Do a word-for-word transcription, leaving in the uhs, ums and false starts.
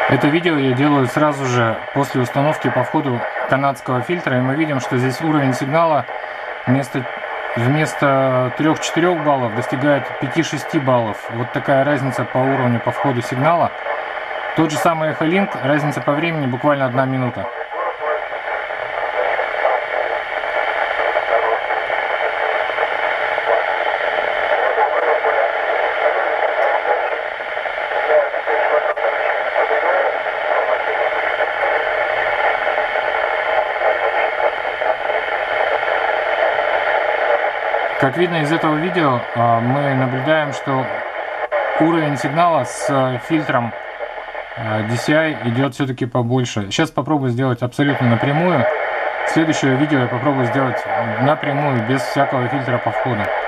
Это видео я делаю сразу же после установки по входу канадского фильтра, и мы видим, что здесь уровень сигнала вместо, вместо трёх-четырёх баллов достигает пяти-шести баллов. Вот такая разница по уровню по входу сигнала. Тот же самый Echolink, разница по времени буквально одна минута. Как видно из этого видео, мы наблюдаем, что уровень сигнала с фильтром ди си ай идет все-таки побольше. Сейчас попробую сделать абсолютно напрямую. Следующее видео я попробую сделать напрямую, без всякого фильтра по входу.